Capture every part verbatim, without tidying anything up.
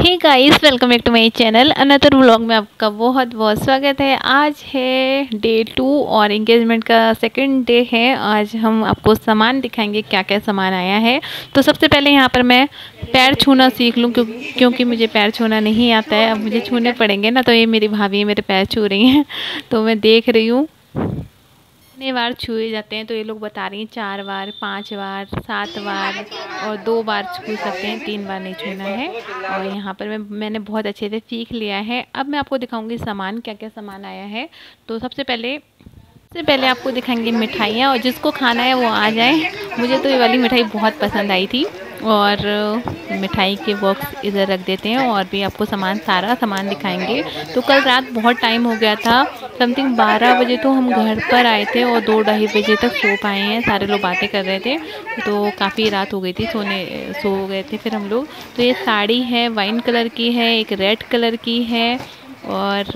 Hey guys, welcome back to my channel. Another vlog में आपका बहुत बहुत स्वागत है। आज है डे टू और एंगेजमेंट का सेकंड डे है। आज हम आपको सामान दिखाएंगे, क्या क्या सामान आया है। तो सबसे पहले यहाँ पर मैं पैर छूना सीख लूँ, क्यों, क्योंकि मुझे पैर छूना नहीं आता है। अब मुझे छूने पड़ेंगे ना, तो ये मेरी भाभी मेरे पैर छू रही हैं। तो मैं देख रही हूँ कितने बार छुए जाते हैं। तो ये लोग बता रही हैं चार बार, पांच बार, सात बार और दो बार छू सकते हैं, तीन बार नहीं छूना है। और यहाँ पर मैं मैंने बहुत अच्छे से सीख लिया है। अब मैं आपको दिखाऊंगी सामान, क्या क्या सामान आया है। तो सबसे पहले सबसे पहले आपको दिखाएंगे मिठाइयाँ, और जिसको खाना है वो आ जाए। मुझे तो ये वाली मिठाई बहुत पसंद आई थी। और मिठाई के बॉक्स इधर रख देते हैं, और भी आपको सामान सारा सामान दिखाएंगे। तो कल रात बहुत टाइम हो गया था, समथिंग बारह बजे तो हम घर पर आए थे और दो ढाई बजे तक सो पाए हैं। सारे लोग बातें कर रहे थे, तो काफ़ी रात हो गई थी, सोने सो गए थे फिर हम लोग। तो ये साड़ी है, वाइन कलर की है, एक रेड कलर की है और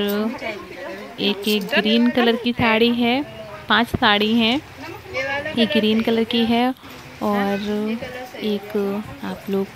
एक एक ग्रीन कलर की साड़ी है। पांच साड़ी हैं, एक ग्रीन कलर की है और एक आप लोग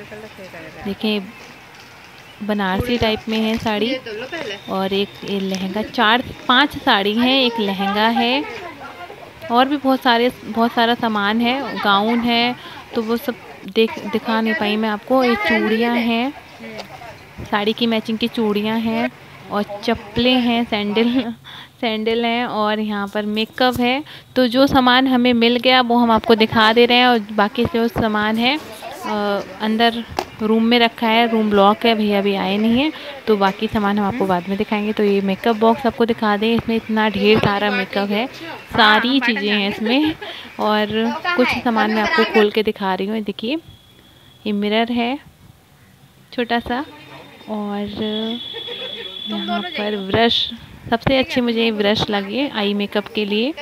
देखें बनारसी टाइप में है साड़ी, और एक ये लहंगा। चार पांच साड़ी हैं, एक लहंगा है और भी बहुत सारे बहुत सारा सामान है। गाउन है, तो वो सब देख दिखा नहीं पाई मैं आपको। ये चूड़ियाँ हैं, साड़ी की मैचिंग की चूड़ियाँ हैं और चप्पलें हैं, सैंडल सैंडल हैं, और यहाँ पर मेकअप है। तो जो सामान हमें मिल गया वो हम आपको दिखा दे रहे हैं, और बाकी जो सामान है आ, अंदर रूम में रखा है। रूम लॉक है, भैया अभी आए नहीं है, तो बाकी सामान हम आपको बाद में दिखाएंगे। तो ये मेकअप बॉक्स आपको दिखा दें, इसमें इतना ढेर सारा मेकअप है, सारी चीज़ें हैं इसमें। और कुछ सामान मैं आपको खोल के दिखा रही हूँ। देखिए, ये मिरर है छोटा सा, और यहाँ पर ब्रश, सबसे अच्छी मुझे ब्रश लगी आई मेकअप के लिए।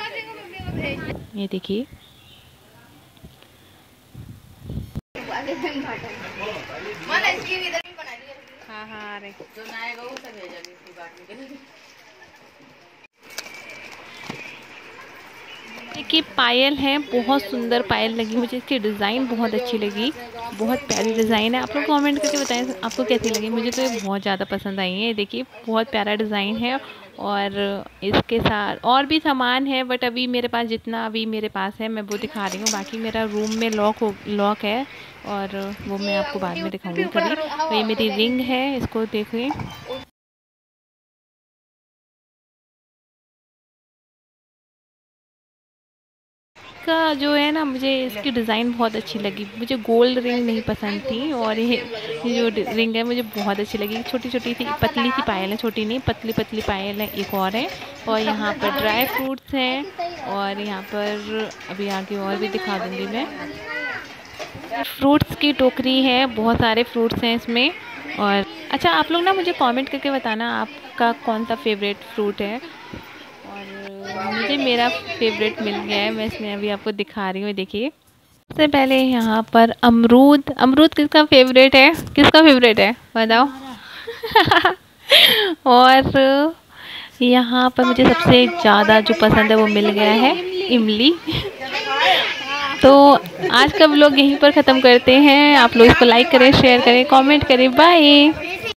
ये देखिए, हाँ हाँ अरे देखिए, पायल है, बहुत सुंदर पायल लगी मुझे। इसकी डिज़ाइन बहुत अच्छी लगी, बहुत प्यारी डिज़ाइन है। आप लोग कमेंट करके बताएं आपको कैसी लगी। मुझे तो ये बहुत ज़्यादा पसंद आई है। देखिए, बहुत प्यारा डिज़ाइन है। और इसके साथ और भी सामान है, बट अभी मेरे पास जितना अभी मेरे पास है मैं वो दिखा रही हूँ। बाकी मेरा रूम में लॉक हो लॉक है, और वो मैं आपको बाद में दिखाऊंगी कभी। तो ये मेरी रिंग है, इसको देखिए। का जो है ना, मुझे इसकी डिज़ाइन बहुत अच्छी लगी। मुझे गोल्ड रिंग नहीं पसंद थी, और ये जो रिंग है मुझे बहुत अच्छी लगी। छोटी छोटी सी पतली सी पायल है, छोटी नहीं पतली पतली पायल है, एक और है। और यहाँ पर ड्राई फ्रूट्स हैं, और यहाँ पर अभी आगे और भी दिखा दूँगी मैं। फ्रूट्स की टोकरी है, बहुत सारे फ्रूट्स हैं इसमें। और अच्छा, आप लोग ना मुझे कमेंट करके बताना आपका कौन सा फेवरेट फ्रूट है। और मुझे मेरा फेवरेट मिल गया है, मैं इसमें अभी आपको दिखा रही हूँ। देखिए, सबसे पहले यहाँ पर अमरूद। अमरूद किसका फेवरेट है, किसका फेवरेट है बताओ। और यहाँ पर मुझे सबसे ज़्यादा जो पसंद है वो मिल गया है, इमली। तो आज का व्लॉग यहीं पर ख़त्म करते हैं। आप लोग इसको लाइक करें, शेयर करें, कमेंट करें। बाय।